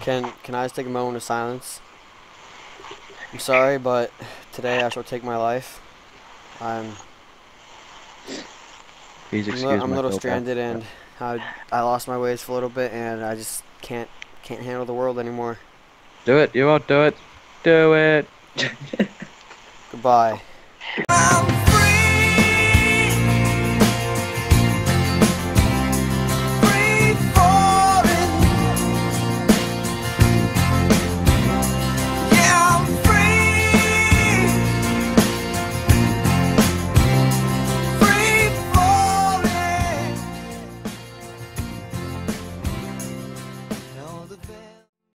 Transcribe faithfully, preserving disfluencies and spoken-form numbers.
Can can I just take a moment of silence? I'm sorry, but today I shall take my life. I'm Please I'm, li excuse I'm a little myself. stranded, and I I lost my ways for a little bit, and I just can't can't handle the world anymore. Do it. You won't do it. Do it. Goodbye.